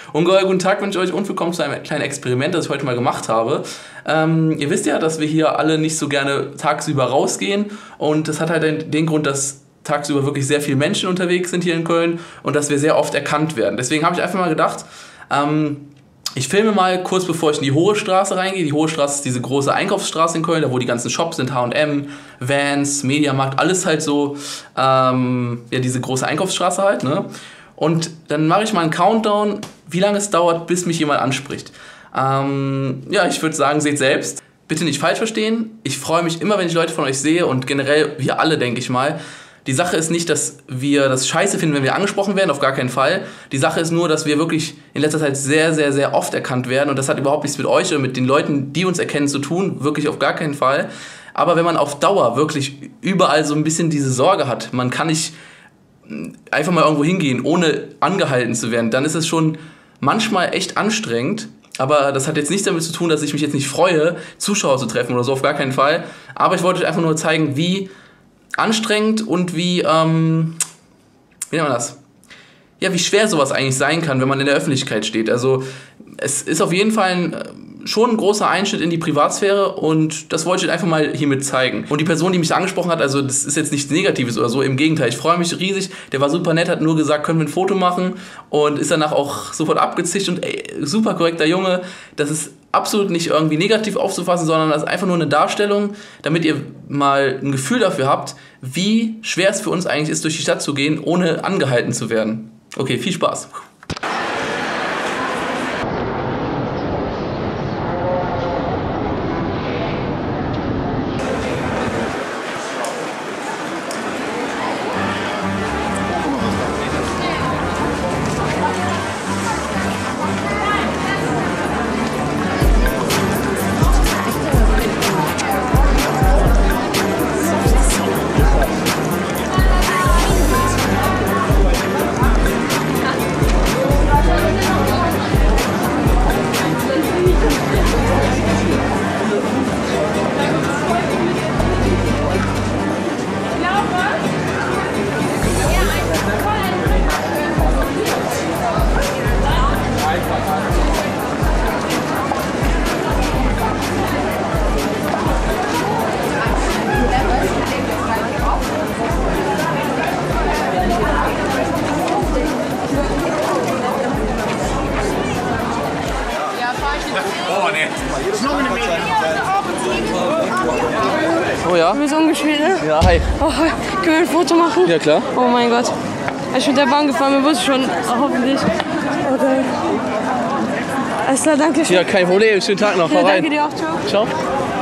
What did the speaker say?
Ungeheuer guten Tag wünsche ich euch und willkommen zu einem kleinen Experiment, das ich heute mal gemacht habe. Ihr wisst ja, dass wir hier alle nicht so gerne tagsüber rausgehen und das hat halt den Grund, dass tagsüber wirklich sehr viele Menschen unterwegs sind hier in Köln und dass wir sehr oft erkannt werden. Deswegen habe ich einfach mal gedacht, ich filme mal kurz bevor ich in die Hohe Straße reingehe. Die Hohe Straße ist diese große Einkaufsstraße in Köln, da wo die ganzen Shops sind, H&M, Vans, Mediamarkt, alles halt so, ja, diese große Einkaufsstraße halt, ne? Und dann mache ich mal einen Countdown, wie lange es dauert, bis mich jemand anspricht. Ja, ich würde sagen, seht selbst. Bitte nicht falsch verstehen. Ich freue mich immer, wenn ich Leute von euch sehe und generell, wir alle, denke ich mal. Die Sache ist nicht, dass wir das scheiße finden, wenn wir angesprochen werden, auf gar keinen Fall. Die Sache ist nur, dass wir wirklich in letzter Zeit sehr, sehr, sehr oft erkannt werden. Und das hat überhaupt nichts mit euch oder mit den Leuten, die uns erkennen, zu tun. Wirklich auf gar keinen Fall. Aber wenn man auf Dauer wirklich überall so ein bisschen diese Sorge hat, man kann nicht einfach mal irgendwo hingehen, ohne angehalten zu werden, dann ist es schon manchmal echt anstrengend. Aber das hat jetzt nichts damit zu tun, dass ich mich jetzt nicht freue, Zuschauer zu treffen oder so, auf gar keinen Fall. Aber ich wollte euch einfach nur zeigen, wie anstrengend und wie nennt man das? Ja, wie schwer sowas eigentlich sein kann, wenn man in der Öffentlichkeit steht. Also es ist auf jeden Fall schon ein großer Einschnitt in die Privatsphäre und das wollte ich einfach mal hiermit zeigen. Und die Person, die mich angesprochen hat, also das ist jetzt nichts Negatives oder so, im Gegenteil, ich freue mich riesig, der war super nett, hat nur gesagt, können wir ein Foto machen und ist danach auch sofort abgezischt und super korrekter Junge. Das ist absolut nicht irgendwie negativ aufzufassen, sondern das ist einfach nur eine Darstellung, damit ihr mal ein Gefühl dafür habt, wie schwer es für uns eigentlich ist, durch die Stadt zu gehen, ohne angehalten zu werden. Okay, viel Spaß. Oh, nee. Oh ja? Du bist umgespielt, ne? Ja, hi. Oh, hi. Können wir ein Foto machen? Ja, klar. Oh mein Gott. Ich bin mit der Bahn gefahren, wir wussten schon, hoffentlich. Okay. Alles klar, danke schön. Ja, kein Problem. Schönen Tag noch. Ja, Hau rein. danke dir auch, ciao. Ciao.